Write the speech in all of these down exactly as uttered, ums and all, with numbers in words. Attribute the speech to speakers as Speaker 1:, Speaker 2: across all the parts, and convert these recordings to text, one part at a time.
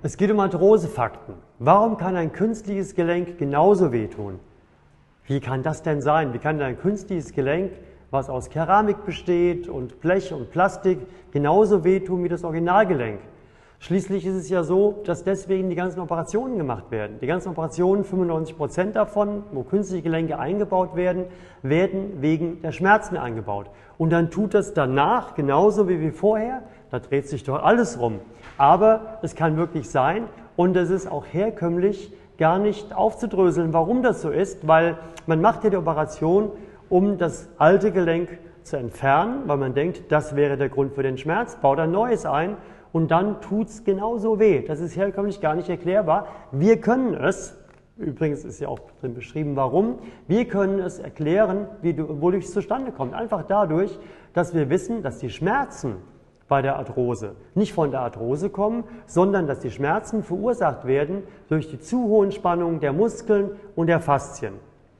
Speaker 1: Es geht um Arthrosefakten. Warum kann ein künstliches Gelenk genauso wehtun? Wie kann das denn sein? Wie kann ein künstliches Gelenk, was aus Keramik besteht und Blech und Plastik, genauso wehtun wie das Originalgelenk? Schließlich ist es ja so, dass deswegen die ganzen Operationen gemacht werden. Die ganzen Operationen, fünfundneunzig Prozent davon, wo künstliche Gelenke eingebaut werden, werden wegen der Schmerzen eingebaut. Und dann tut das danach genauso wie, wie vorher. Da dreht sich doch alles rum. Aber es kann wirklich sein, und es ist auch herkömmlich, gar nicht aufzudröseln, warum das so ist, weil man macht ja die Operation, um das alte Gelenk zu entfernen, weil man denkt, das wäre der Grund für den Schmerz, baut ein neues ein und dann tut es genauso weh. Das ist herkömmlich gar nicht erklärbar. Wir können es, übrigens ist ja auch drin beschrieben, warum, wir können es erklären, wie, wodurch es zustande kommt. Einfach dadurch, dass wir wissen, dass die Schmerzen bei der Arthrose nicht von der Arthrose kommen, sondern dass die Schmerzen verursacht werden durch die zu hohen Spannungen der Muskeln und der Faszien.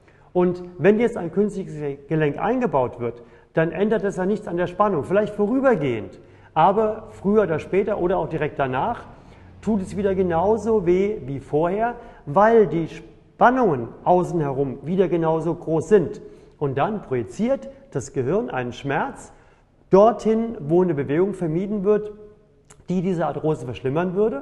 Speaker 1: Und wenn jetzt ein künstliches Gelenk eingebaut wird, dann ändert es ja nichts an der Spannung, vielleicht vorübergehend, aber früher oder später oder auch direkt danach tut es wieder genauso weh wie vorher, weil die Spannungen außen herum wieder genauso groß sind. Und dann projiziert das Gehirn einen Schmerz dorthin, wo eine Bewegung vermieden wird, die diese Arthrose verschlimmern würde.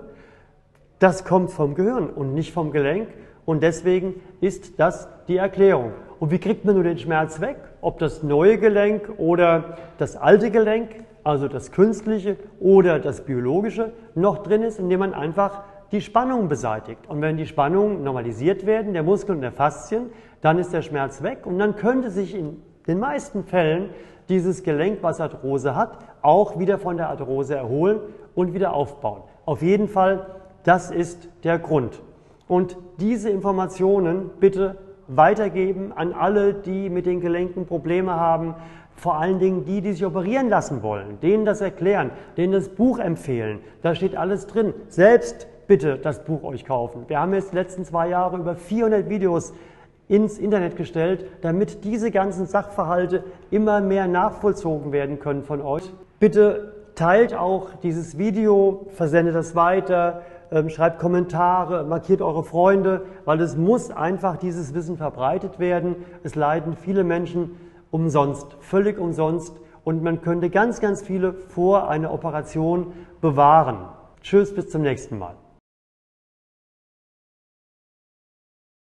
Speaker 1: Das kommt vom Gehirn und nicht vom Gelenk und deswegen ist das die Erklärung. Und wie kriegt man nur den Schmerz weg? Ob das neue Gelenk oder das alte Gelenk, also das künstliche oder das biologische, noch drin ist, indem man einfach die Spannung beseitigt. Und wenn die Spannungen normalisiert werden, der Muskeln und der Faszien, dann ist der Schmerz weg und dann könnte sich in den meisten Fällen dieses Gelenk, was Arthrose hat, auch wieder von der Arthrose erholen und wieder aufbauen. Auf jeden Fall, das ist der Grund. Und diese Informationen bitte weitergeben an alle, die mit den Gelenken Probleme haben, vor allen Dingen die, die sich operieren lassen wollen, denen das erklären, denen das Buch empfehlen. Da steht alles drin. Selbst bitte das Buch euch kaufen. Wir haben jetzt die letzten zwei Jahre über vierhundert Videos ins Internet gestellt, damit diese ganzen Sachverhalte immer mehr nachvollzogen werden können von euch. Bitte teilt auch dieses Video, versendet das weiter, ähm, schreibt Kommentare, markiert eure Freunde, weil es muss einfach dieses Wissen verbreitet werden. Es leiden viele Menschen umsonst, völlig umsonst und man könnte ganz, ganz viele vor einer Operation bewahren. Tschüss, bis zum nächsten Mal.